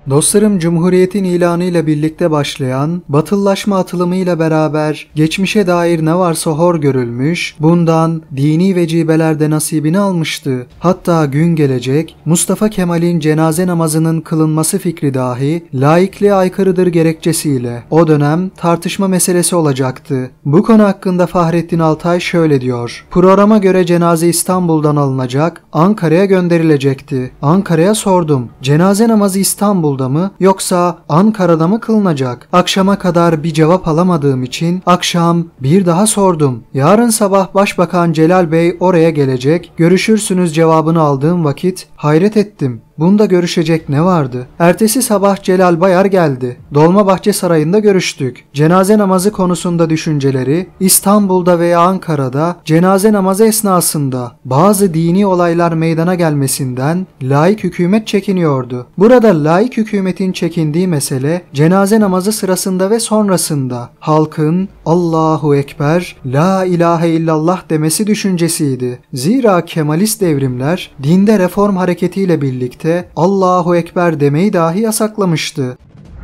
Dostlarım, Cumhuriyet'in ilanıyla birlikte başlayan batıllaşma atılımıyla beraber geçmişe dair ne varsa hor görülmüş, bundan dini vecibelerde nasibini almıştı. Hatta gün gelecek Mustafa Kemal'in cenaze namazının kılınması fikri dahi laikliğe aykırıdır gerekçesiyle o dönem tartışma meselesi olacaktı. Bu konu hakkında Fahrettin Altay şöyle diyor: Programa göre cenaze İstanbul'dan alınacak, Ankara'ya gönderilecekti. Ankara'ya sordum. Cenaze namazı İstanbul'da mı yoksa Ankara'da mı kılınacak? Akşama kadar bir cevap alamadığım için akşam bir daha sordum. Yarın sabah Başbakan Celal Bey oraya gelecek, görüşürsünüz cevabını aldığım vakit hayret ettim. Bunda görüşecek ne vardı? Ertesi sabah Celal Bayar geldi. Dolmabahçe Sarayı'nda görüştük. Cenaze namazı konusunda düşünceleri, İstanbul'da veya Ankara'da cenaze namazı esnasında bazı dini olaylar meydana gelmesinden laik hükümet çekiniyordu. Burada laik hükümetin çekindiği mesele cenaze namazı sırasında ve sonrasında halkın Allahu Ekber, La ilahe illallah demesi düşüncesiydi. Zira Kemalist devrimler dinde reform hareketiyle birlikte Allahu Ekber demeyi dahi yasaklamıştı.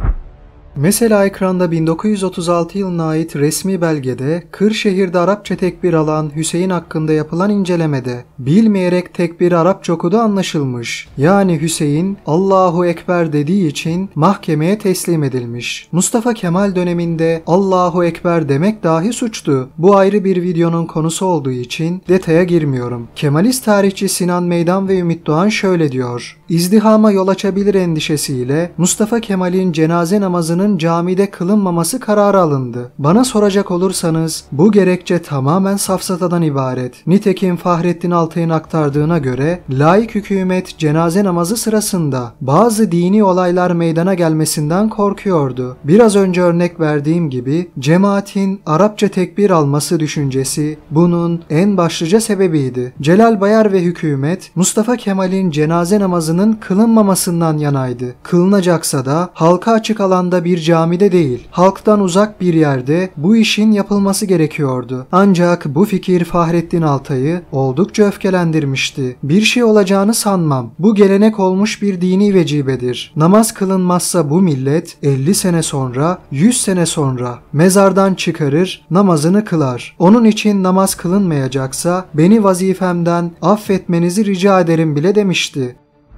Mesela ekranda 1936 yılına ait resmi belgede Kırşehir'de Arapça tekbir alan Hüseyin hakkında yapılan incelemede bilmeyerek tekbiri Arapça okudu anlaşılmış. Yani Hüseyin Allahu Ekber dediği için mahkemeye teslim edilmiş. Mustafa Kemal döneminde Allahu Ekber demek dahi suçtu. Bu ayrı bir videonun konusu olduğu için detaya girmiyorum. Kemalist tarihçi Sinan Meydan ve Ümit Doğan şöyle diyor: İzdihama yol açabilir endişesiyle Mustafa Kemal'in cenaze namazının camide kılınmaması kararı alındı. Bana soracak olursanız bu gerekçe tamamen safsatadan ibaret. Nitekim Fahrettin Altay'ın aktardığına göre laik hükümet cenaze namazı sırasında bazı dini olaylar meydana gelmesinden korkuyordu. Biraz önce örnek verdiğim gibi cemaatin Arapça tekbir alması düşüncesi bunun en başlıca sebebiydi. Celal Bayar ve hükümet Mustafa Kemal'in cenaze namazının kılınmamasından yanaydı. Kılınacaksa da halka açık alanda bir camide değil, halktan uzak bir yerde bu işin yapılması gerekiyordu. Ancak bu fikir Fahrettin Altay'ı oldukça öfkelendirmişti. Bir şey olacağını sanmam. Bu gelenek olmuş bir dini vecibedir. Namaz kılınmazsa bu millet 50 sene sonra, 100 sene sonra mezardan çıkarır, namazını kılar. Onun için namaz kılınmayacaksa beni vazifemden affetmenizi rica ederim bile demişti.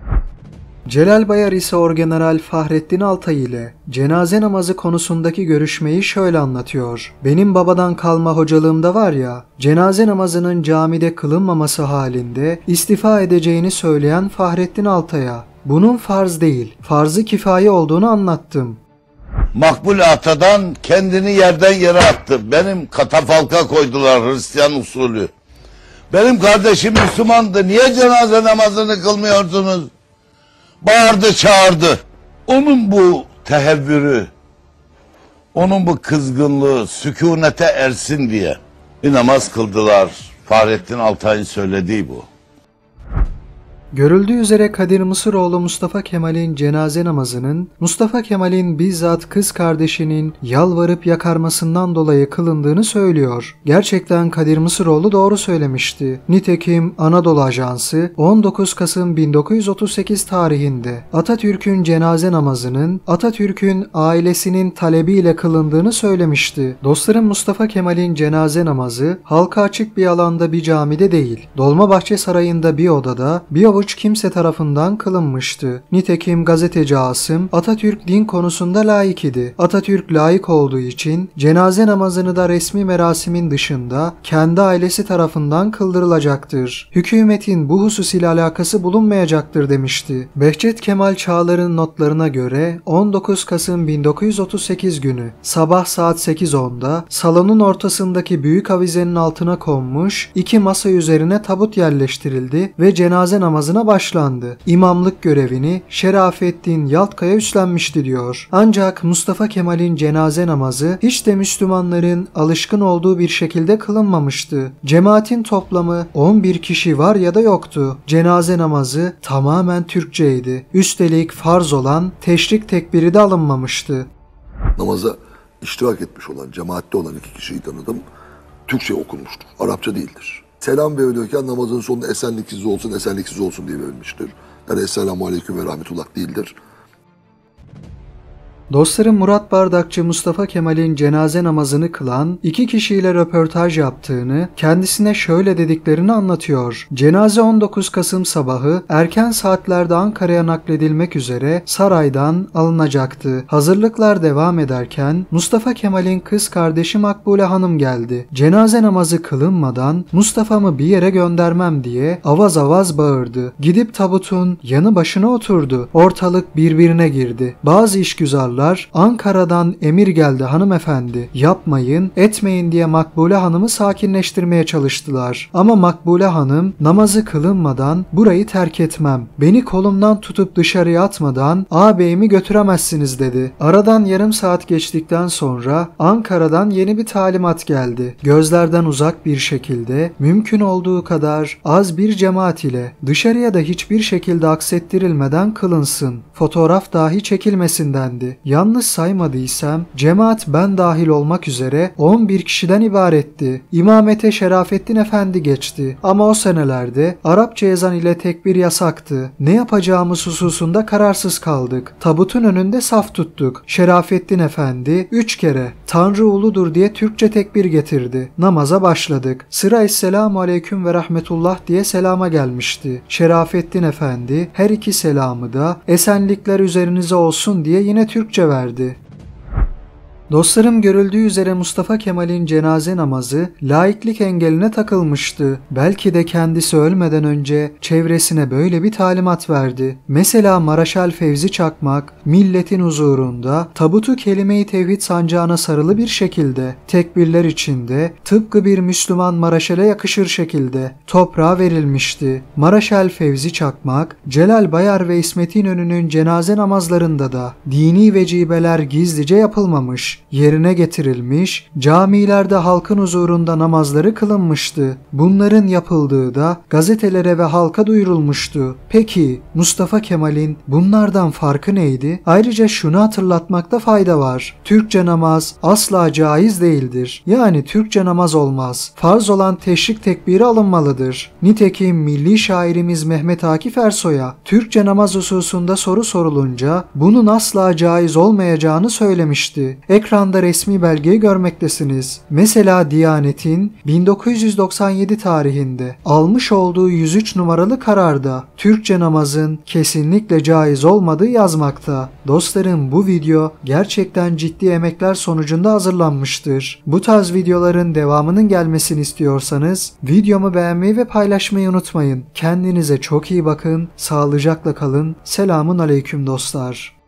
Celal Bayar ise Orgeneral Fahrettin Altay ile cenaze namazı konusundaki görüşmeyi şöyle anlatıyor. Benim babadan kalma hocalığımda var ya, cenaze namazının camide kılınmaması halinde istifa edeceğini söyleyen Fahrettin Altay'a bunun farz değil, farz-ı kifaye olduğunu anlattım. Makbul Ata'dan kendini yerden yere attı. Benim katafalka koydular Hristiyan usulü. Benim kardeşim Müslümandı. Niye cenaze namazını kılmıyorsunuz? Bağırdı çağırdı. Onun bu tehevvürü, onun bu kızgınlığı sükunete ersin diye bir namaz kıldılar. Fahrettin Altay'ın söylediği bu. Görüldüğü üzere Kadir Mısıroğlu Mustafa Kemal'in cenaze namazının Mustafa Kemal'in bizzat kız kardeşinin yalvarıp yakarmasından dolayı kılındığını söylüyor. Gerçekten Kadir Mısıroğlu doğru söylemişti. Nitekim Anadolu Ajansı 19 Kasım 1938 tarihinde Atatürk'ün cenaze namazının Atatürk'ün ailesinin talebiyle kılındığını söylemişti. Dostlarım, Mustafa Kemal'in cenaze namazı halka açık bir alanda bir camide değil, Dolmabahçe Sarayı'nda bir odada bir avuç kimse tarafından kılınmıştı. Nitekim gazeteci Asım Atatürk din konusunda laik idi. Atatürk laik olduğu için cenaze namazını da resmi merasimin dışında kendi ailesi tarafından kıldırılacaktır. Hükümetin bu husus ile alakası bulunmayacaktır demişti. Behçet Kemal Çağlar'ın notlarına göre 19 Kasım 1938 günü sabah saat 8:10'da salonun ortasındaki büyük avizenin altına konmuş 2 masa üzerine tabut yerleştirildi ve cenaze namazına başlandı. İmamlık görevini Şerafettin Yaltkaya üstlenmişti diyor. Ancak Mustafa Kemal'in cenaze namazı hiç de Müslümanların alışkın olduğu bir şekilde kılınmamıştı. Cemaatin toplamı 11 kişi var ya da yoktu. Cenaze namazı tamamen Türkçeydi. Üstelik farz olan teşrik tekbiri de alınmamıştı. Namaza iştirak etmiş olan, cemaatte olan 2 kişiyi tanıdım. Türkçe okunmuştur. Arapça değildir. Selam verilirken namazın sonunda esenlik size olsun, esenlik size olsun diye verilmiştir. Yani Esselamu Aleyküm ve Rahmetullah değildir. Dostlarım, Murat Bardakçı Mustafa Kemal'in cenaze namazını kılan iki kişiyle röportaj yaptığını, kendisine şöyle dediklerini anlatıyor. Cenaze 19 Kasım sabahı erken saatlerde Ankara'ya nakledilmek üzere saraydan alınacaktı. Hazırlıklar devam ederken Mustafa Kemal'in kız kardeşi Makbule Hanım geldi. Cenaze namazı kılınmadan Mustafa'mı bir yere göndermem diye avaz avaz bağırdı. Gidip tabutun yanı başına oturdu. Ortalık birbirine girdi. Bazı işgüzarlar "Ankara'dan emir geldi hanımefendi, yapmayın, etmeyin" diye Makbule Hanım'ı sakinleştirmeye çalıştılar. Ama Makbule Hanım "Namazı kılınmadan burayı terk etmem. Beni kolumdan tutup dışarıya atmadan ağabeyimi götüremezsiniz" dedi. Aradan yarım saat geçtikten sonra Ankara'dan yeni bir talimat geldi. Gözlerden uzak bir şekilde, mümkün olduğu kadar az bir cemaat ile dışarıya da hiçbir şekilde aksettirilmeden kılınsın. Fotoğraf dahi çekilmesin dendi. Yanlış saymadıysam cemaat ben dahil olmak üzere 11 kişiden ibaretti. İmamete Şerafettin Efendi geçti. Ama o senelerde Arapça ezan ile tekbir yasaktı. Ne yapacağımız hususunda kararsız kaldık. Tabutun önünde saf tuttuk. Şerafettin Efendi 3 kere "Tanrı uludur" diye Türkçe tekbir getirdi. Namaza başladık. Sıra "Esselamu aleyküm ve rahmetullah" diye selama gelmişti. Şerafettin Efendi her iki selamı da "Esenlikler üzerinize olsun" diye yine Türkçe verdi. Dostlarım, görüldüğü üzere Mustafa Kemal'in cenaze namazı laiklik engeline takılmıştı. Belki de kendisi ölmeden önce çevresine böyle bir talimat verdi. Mesela Maraşal Fevzi Çakmak milletin huzurunda tabutu kelime-i tevhid sancağına sarılı bir şekilde, tekbirler içinde tıpkı bir Müslüman Maraşal'e yakışır şekilde toprağa verilmişti. Maraşal Fevzi Çakmak, Celal Bayar ve İsmet İnönü'nün cenaze namazlarında da dini vecibeler gizlice yapılmamış, yerine getirilmiş, camilerde halkın huzurunda namazları kılınmıştı. Bunların yapıldığı da gazetelere ve halka duyurulmuştu. Peki Mustafa Kemal'in bunlardan farkı neydi? Ayrıca şunu hatırlatmakta fayda var. Türkçe namaz asla caiz değildir. Yani Türkçe namaz olmaz. Farz olan teşrik tekbiri alınmalıdır. Nitekim milli şairimiz Mehmet Akif Ersoy'a Türkçe namaz hususunda soru sorulunca bunun asla caiz olmayacağını söylemişti. Ekranda resmi belgeyi görmektesiniz. Mesela Diyanet'in 1997 tarihinde almış olduğu 103 numaralı kararda Türkçe namazın kesinlikle caiz olmadığı yazmakta. Dostlarım, bu video gerçekten ciddi emekler sonucunda hazırlanmıştır. Bu tarz videoların devamının gelmesini istiyorsanız videomu beğenmeyi ve paylaşmayı unutmayın. Kendinize çok iyi bakın, sağlıcakla kalın. Selamun aleyküm dostlar.